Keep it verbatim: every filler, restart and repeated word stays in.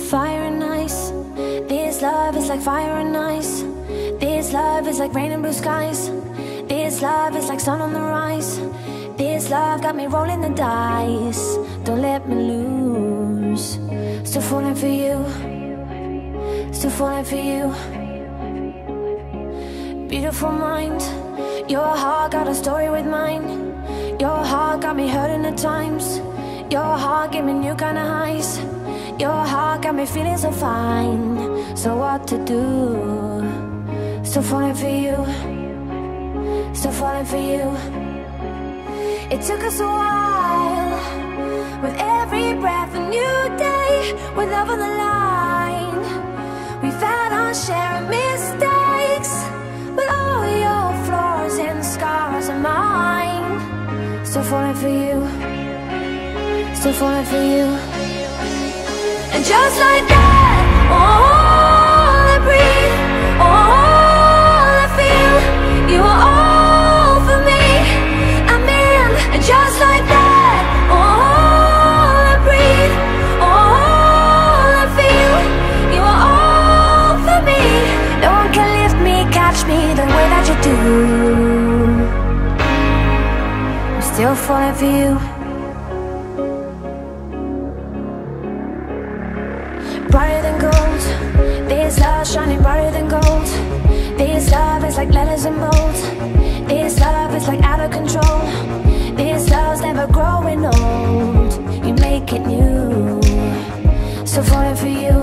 fire and ice. This love is like fire and ice. This love is like rain and blue skies. This love is like sun on the rise. This love got me rolling the dice. Don't let me lose. Still falling for you. Still falling for you. Beautiful mind. Your heart got a story with mine. Your heart got me hurting at times. Your heart gave me new kind of highs. Your heart got me feeling so fine. So what to do? Still falling for you. Still falling for you. It took us a while. With every breath a new day. With love on the line. We've had our share of mistakes. But all your flaws and scars are mine. Still falling for you. Still falling for you. And just like that, all I breathe, all I feel, you are all for me. I'm in. And just like that, all I breathe, all I feel, you are all for me. No one can lift me, catch me the way that you do. I'm still falling for you. Brighter than gold. This love shining brighter than gold. This love is like letters and bold. This love is like out of control. This love's never growing old. You make it new. Still falling for you.